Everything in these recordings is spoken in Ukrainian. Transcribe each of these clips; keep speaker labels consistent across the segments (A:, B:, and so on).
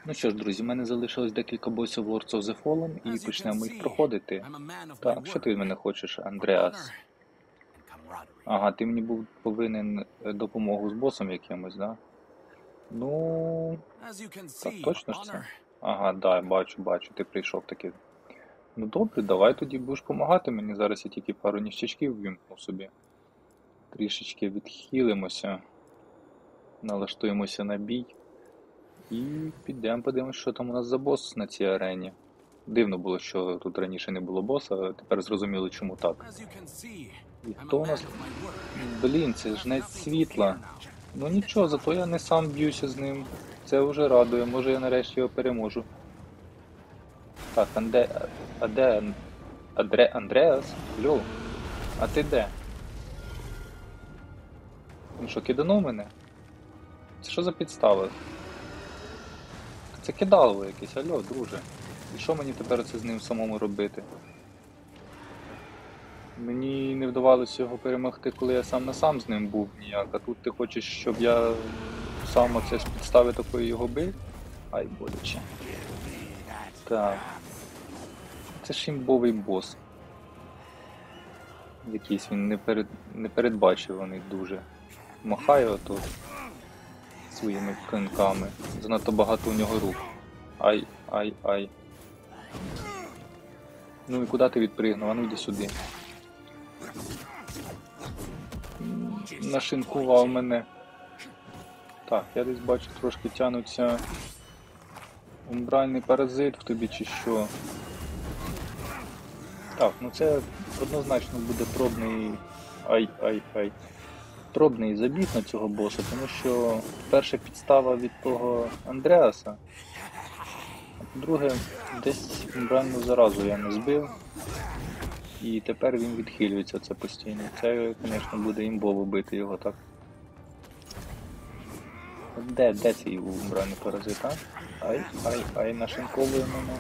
A: Ну що ж, друзі, в мене залишилось декілька босів Lords of the Fallen і почнемо їх проходити. Так, що ти від мене хочеш, Андреас? Ага, ти мені був повинен допомогу з босом якимось, да? Ну, так точно ж це? Ага, да, бачу, ти прийшов таки. Ну добре, давай тоді будеш допомагати мені. Зараз я тільки пару ніщачків ввімкну собі. Трішечки відхилимося, налаштуємося на бій. І підемо подивимося, що там у нас за бос на цій арені. Дивно було, що тут раніше не було боса, а тепер зрозуміло, чому так. І хто у нас? Блін, це жнець світла. Ну нічого, зато я не сам б'юся з ним. Це вже радує, може я нарешті його переможу. Так, Андреас? Льо, а ти де? Ну що, киданув мене? Це що за підстава? Це кидалово якесь, алло, друже. І що мені тепер це з ним самому робити? Мені не вдавалося його перемогти, коли я сам на сам з ним був ніяк, а тут ти хочеш, щоб я сам оце з підстави такої його бив? Ай, боляче. Так. Це ж імбовий бос. Якийсь він непередбачуваний дуже. Махає отут своїми клинками. Занадто багато у нього рук. Ай. Ну і куди ти відпригнув? А ну йди сюди. Нашинкував мене. Так, я десь бачу, трошки тянуться умбральний паразит в тобі чи що. Так, ну це однозначно буде пробний... Ай. Пробний забіг на цього боса, тому що перша підстава від того Андреаса, а по-друге, десь умбральну заразу я не збив. І тепер він відхилюється це постійно. Це, звісно, буде імбово бити його так. Де цей умбральний паразит, а? Ай, нашинковує мене.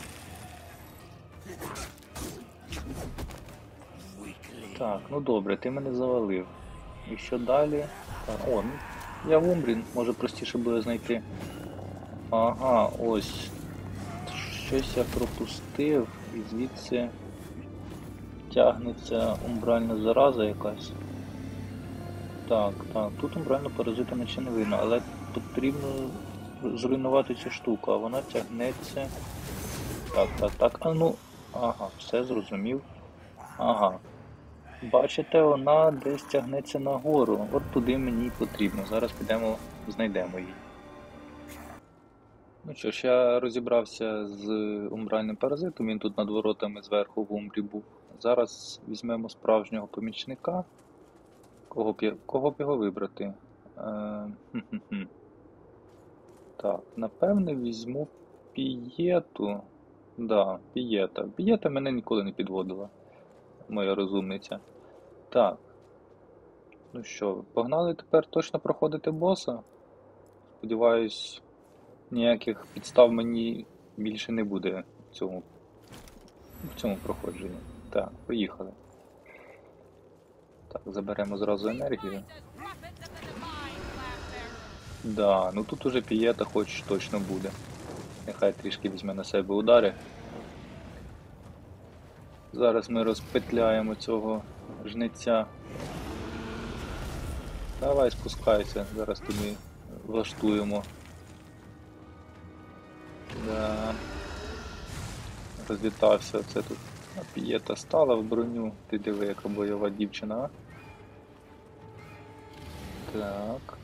A: Так, ну добре, ти мене завалив. І що далі? О, ну, я в Умбрі, може простіше буде знайти. Ага, ось. Щось я пропустив і звідси тягнеться умбральна зараза якась. Так, тут умбрального паразита наче не видно, але потрібно зруйнувати цю штуку, а вона тягнеться. Так, а ну, ага, все зрозумів. Ага. Бачите, вона десь тягнеться нагору, от туди мені потрібно, зараз підемо, знайдемо її. Ну що ж, я розібрався з умбральним паразитом, він тут над воротами зверху в Умбрі був. Зараз візьмемо справжнього помічника. Кого б його вибрати? Так, напевне візьму Пієту. Да, Пієта. Пієта мене ніколи не підводила, моя розумниця. Так. Ну що, погнали тепер точно проходити боса? Сподіваюсь, ніяких підстав мені більше не буде в цьому проходженні. Так, поїхали. Так, заберемо зразу енергію. Да, ну тут уже Пієта хоч точно буде. Нехай трішки візьме на себе удари. Зараз ми розпетляємо цього жнеця. Давай спускайся, зараз тобі влаштуємо. Да. Розлітався оце тут. А Пієта стала в броню. Ти диви, яка бойова дівчина, а? Так.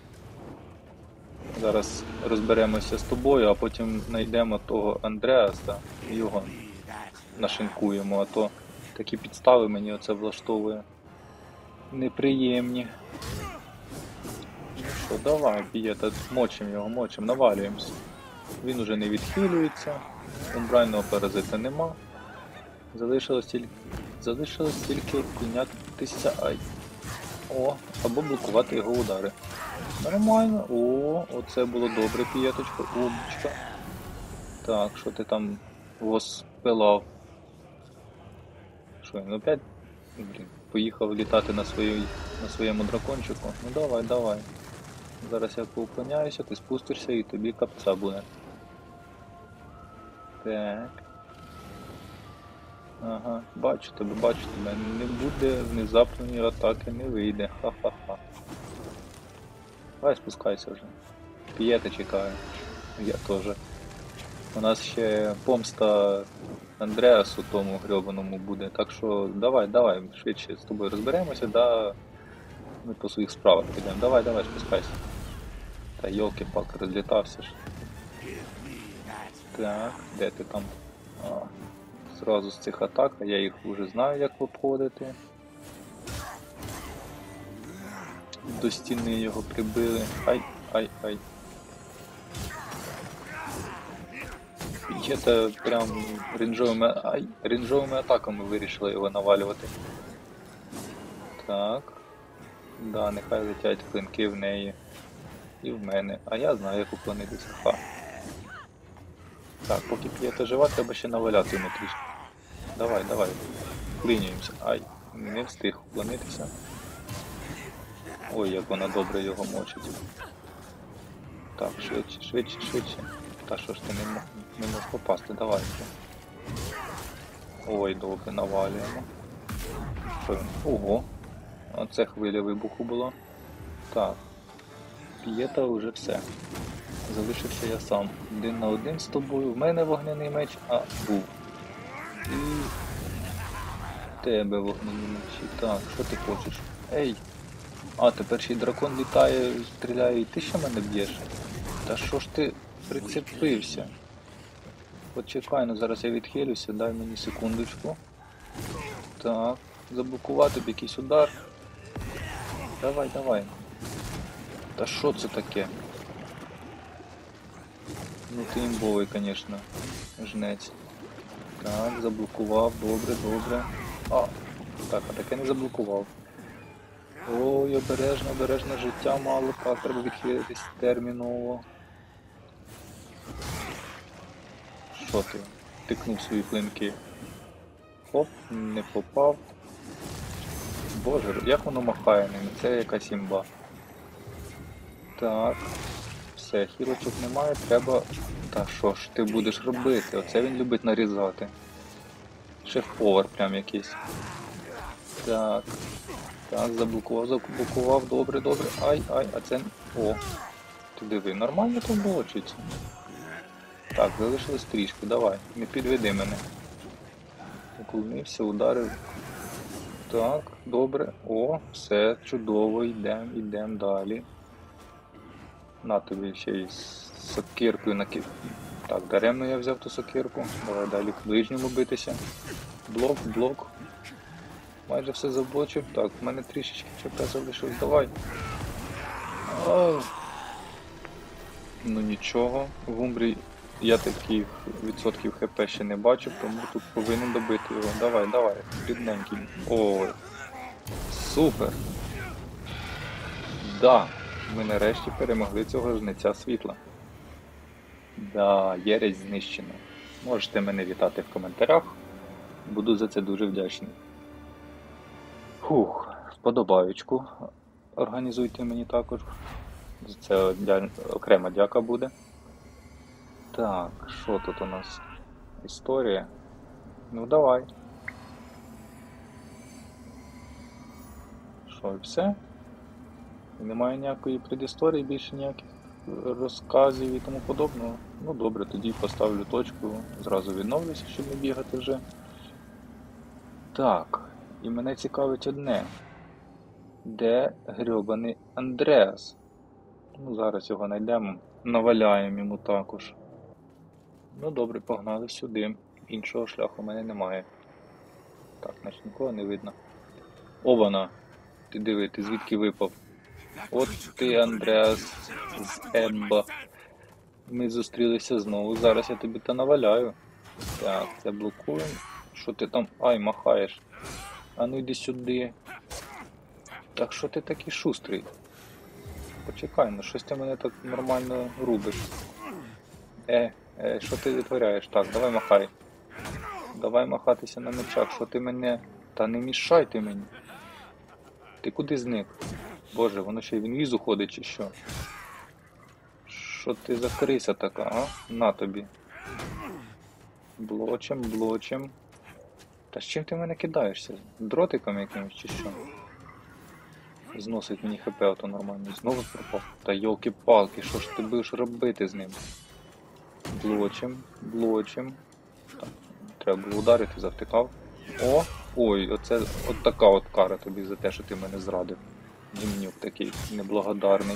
A: Зараз розберемося з тобою, а потім знайдемо того Андреаса і його нашинкуємо, а то такі підстави мені оце влаштовує. Неприємні. Ну що, давай, Пієта, мочим його, навалюємося. Він уже не відхилюється, умбрального паразита нема. Залишилось тільки кунятися, О, або блокувати його удари. Нормально, оце було добре, Пієточка, умничка. Так, що ти там воспилав? Що, він опять, поїхав літати на своєму дракончику? Ну давай. Зараз я поуклоняюся, ти спустишся і тобі капца буде. Так. Ага, бачу тебе. Не буде внезапної атаки, не вийде. Ха-ха-ха. Давай спускайся вже. П'єте чекаю. Я теж. У нас ще помста Андреасу тому грьобаному буде. Так що давай, швидше з тобою розберемося, да ми по своїх справах підемо. Давай, спускайся. Та йолки-палки, розлітався ж. Так, де ти там? Зразу з цих атак, а я їх вже знаю, як обходити. До стіни його прибили. Ай. Є-то прям рейнджовими атаками вирішили його навалювати. Так. Да, нехай летять клинки в неї. І в мене. А я знаю, як уклонитися. Ха. Так, поки п'єта жива, треба ще наваляти йому трішки. Давай. Вклинюємося. Ай, не встиг уклонитися. Ой, як вона добре його мочить. Так, швидше. Та що ж ти не можеш попасти, давай. Ой, добре, навалюємо. Що він? Ого! Оце хвиля вибуху було. Так. П'єта вже все. Залишився я сам. 1 на 1 з тобою. В мене вогняний меч, був. І... тебе вогняні мечі. Так, що ти хочеш? Ей! Тепер ще й дракон літає, стріляє, і ти ще мене б'єш? Та що ж ти прицепився? Почекай, зараз я відхилюся, дай мені секундочку. Так, заблокувати б якийсь удар. Давай. Та що це таке? Ну ти імбовий, звісно, жнець. Так, заблокував, добре. Так, а таке не заблокував. Ой, обережно, життя мало, так, треба відхилитись терміново. Що ти? Тикнув свої клинки. Хоп, не попав. Боже, як воно махає ними, це якась імба. Так, все, хілочок немає, треба... Та що ж ти будеш робити? Оце він любить нарізати. Шеф-повар прям якийсь. Так, заблокував, добре. Ай, а це... О, ти диви, нормально тут було чи це? Так, залишилось трішки, давай, не підведи мене. Уклонився, ударив. Так, добре. О, все, чудово, йдемо далі. На тобі ще й з сокиркою накид. Так, даремно я взяв ту сокирку. Давай далі к ближньому битися. Блок. Майже все заблочив. Так, в мене трішечки ЧП залишилось. Давай. Ну нічого. В Умбрі я таких відсотків ХП ще не бачив, тому тут повинен добити його. Давай. Рідненький. Ой. Супер. Да. Ми нарешті перемогли цього жнеця світла. Да, єресь знищено. Можете мене вітати в коментарях. Буду за це дуже вдячний. Вподобаючку організуйте мені також. Це окрема дяка буде. Так, що тут у нас? Історія. Ну давай. Що, і все? Немає ніякої предісторії, більше ніяких розказів і тому подобного. Ну добре, тоді поставлю точку, зразу відновлюся, щоб не бігати вже. Так, і мене цікавить одне. Де грьобаний Андреас? Ну зараз його знайдемо, наваляємо йому також. Ну добре, погнали сюди. Іншого шляху в мене немає. Так, значить нікого не видно. Вона! Ти диви, ти звідки випав? От ти, Андреас з Ебба. Ми зустрілися знову. Зараз я тобі та наваляю. Так, це блокуємо. Що ти там? Ай, махаєш. А ну йди сюди. Так що ти такий шустрий? Почекай, ну щось ти мене так нормально рубиш. Що ти витворяєш? Так, давай махай. Давай махатися на мечах, що ти мене... Та не мішай ти мені. Ти куди зник? Боже, воно ще й в інвізу ходить чи що? Що ти за криса така, а? На тобі. Блочим, блочим. Та з чим ти в мене кидаєшся? Дротиком якимось чи що? Зносить мені хп, ото нормально. Знову пропав. Та йолки-палки, що ж ти будеш робити з ним? Блочим, блочим. Так, треба було ударити, завтикав. О! Ой, оце от така от кара тобі за те, що ти мене зрадив. Гімнюк такий неблагодарний.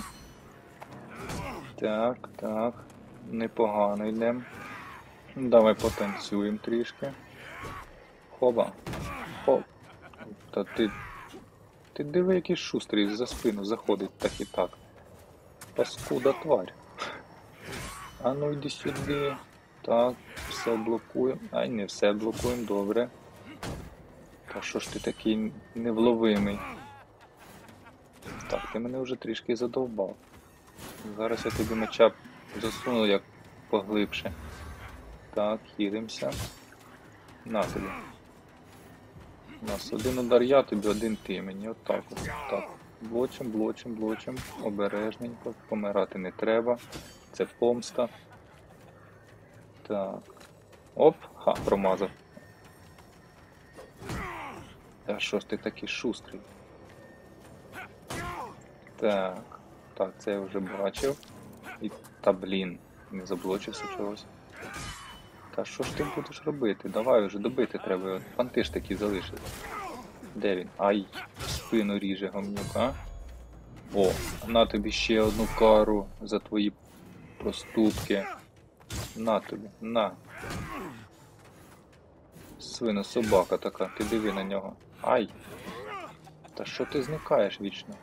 A: Так, так. Непогано йдемо. Давай потанцюємо трішки. Хоба. Хоп. Та ти диви, який шустрий за спину заходить так і так. Паскуда тварь. А ну йди сюди. Так, все блокуємо. Ай, не все блокуємо, добре. Та що ж ти такий невловимий? Так, ти мене вже трішки задовбав. Зараз я тобі меча засуну як поглибше. Так, хілимося. На тобі. У нас один удар я, тобі один ти мені. Отак от. Так. Блочим, блочим, блочим. Обережненько. Помирати не треба. Це помста. Так. Оп, ха, промазав. Та що ж ти такий шустрий? Так. Так, це я вже бачив. І, та блін, не заблочився чогось. Та що ж ти будеш робити? Давай вже добити треба. Панти ж такі залишили. Де він? Ай, в спину ріже гамнюк, а? О, на тобі ще одну кару за твої проступки. На тобі, на. Свина собака така, ти диви на нього. Ай! Та що ти зникаєш вічно?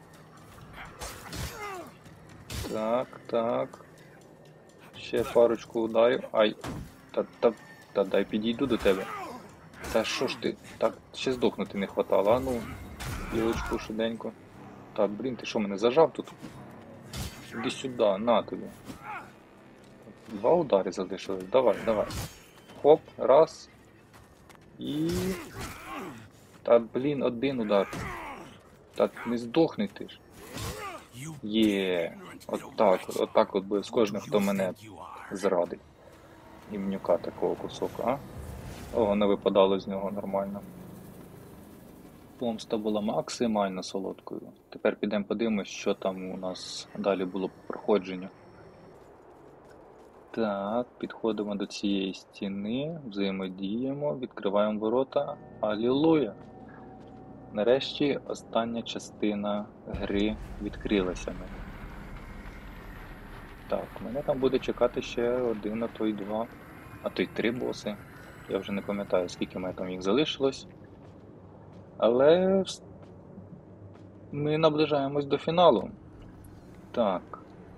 A: Так, так. Ще парочку ударів. Ай! Та дай підійду до тебе. Та що ж ти? Так, ще здохнути не хватало, а ну. Білочку швиденько. Так, блін, ти що, мене зажав тут? Іди сюди, на тобі. Два удари залишились. Давай, давай. Хоп, раз. І... Та, блін, один удар. Та не здохни ти ж. Є. Отак от буде з кожним, хто мене зрадить. Імнюка такого кусока, а? О, не випадало з нього нормально. Помста була максимально солодкою. Тепер підемо подивимось, що там у нас далі було по проходженню. Так, підходимо до цієї стіни, взаємодіємо, відкриваємо ворота. Алілуя! Нарешті остання частина гри відкрилася. Так, мене там буде чекати ще один, а то й два, а то й три боси. Я вже не пам'ятаю, скільки мене там їх залишилось. Але ми наближаємось до фіналу. Так.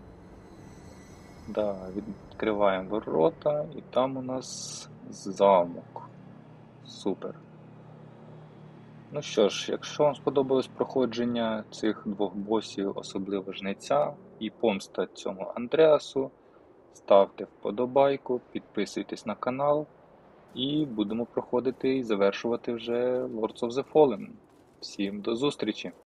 A: Да, відкриваємо ворота, і там у нас замок. Супер. Ну що ж, якщо вам сподобалось проходження цих двох босів, особливо жнеця і помста цьому Андреасу, ставте вподобайку, підписуйтесь на канал і будемо проходити і завершувати вже Lords of the Fallen. Всім до зустрічі!